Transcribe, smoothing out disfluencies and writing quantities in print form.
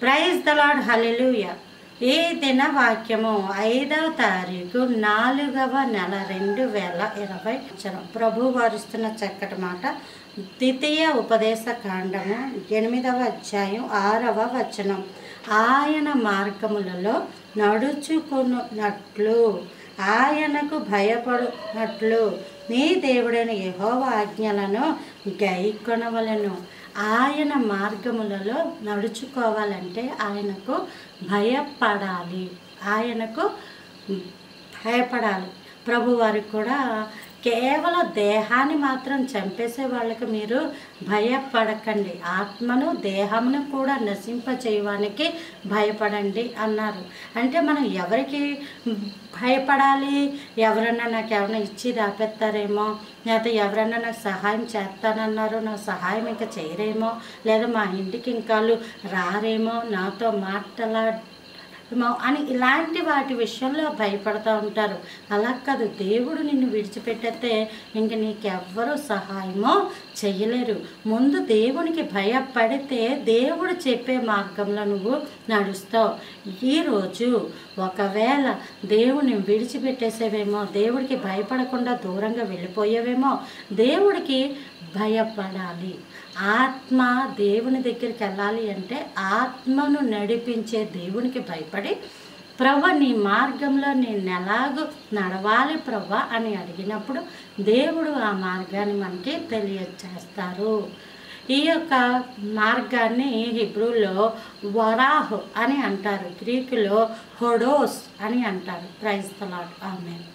Praise the lord, హల్లెలూయా. ఈ దిన వాక్యము 5వ తారీఖు 4వ నెల 2020. ప్రభు వారిస్తున్న చక్కటి మాట ద్వితీయ ఉపదేశ కాండము 8వ అధ్యాయం 6వ వచనం. ఆయన మార్గములలో నడుచుకున్నట్లు, ఆయనకు భయపడునట్లు నీ దేవుడైన యెహోవా ఆజ్ఞలను గైకొనవలెను. ఆయన మార్గములలో నడుచుకోవాలంటే ఆయనకు భయపడాలి, ఆయనకు భయపడాలి. ప్రభువారికి కూడా కేవలం దేహాన్ని మాత్రం చంపేసే వాళ్ళకి మీరు భయపడకండి, ఆత్మను దేహమును కూడా నశింపచేయడానికి భయపడండి అన్నారు. అంటే మనం ఎవరికి భయపడాలి? ఎవరన్నా నాకు ఏమైనా ఇచ్చి దాపెత్తారేమో, లేదా ఎవరన్నా నాకు సహాయం చేస్తానన్నారు, నాకు సహాయం ఇంకా చేయరేమో, లేదా మా ఇంటికి ఇంకాళ్ళు రారేమో, నాతో మాట్లాడేమో అని ఇలాంటి వాటి విషయంలో భయపడుతూ ఉంటారు. అలా కాదు, దేవుడు నిన్ను విడిచిపెట్టేస్తే ఇంక నీకెవ్వరూ సహాయమో చెయ్యలేరు. ముందు దేవునికి భయపడితే దేవుడు చెప్పే మార్గంలో నువ్వు నడుస్తావు. ఈరోజు ఒకవేళ దేవుని విడిచిపెట్టేసేవేమో, దేవుడికి భయపడకుండా దూరంగా వెళ్ళిపోయేవేమో, దేవుడికి భయపడాలి. ఆత్మ దేవుని దగ్గరికి వెళ్ళాలి అంటే ఆత్మను నడిపించే దేవునికి భయపడి, ప్రభు నీ మార్గంలో నేను ఎలాగూ నడవాలి ప్రభు అని అడిగినప్పుడు దేవుడు ఆ మార్గాన్ని మనకి తెలియజేస్తారు. ఈ యొక్క మార్గాన్ని హీబ్రూలో వరాహ్ అని అంటారు, గ్రీకులో హోడోస్ అని అంటారు. Praise the lord, amen.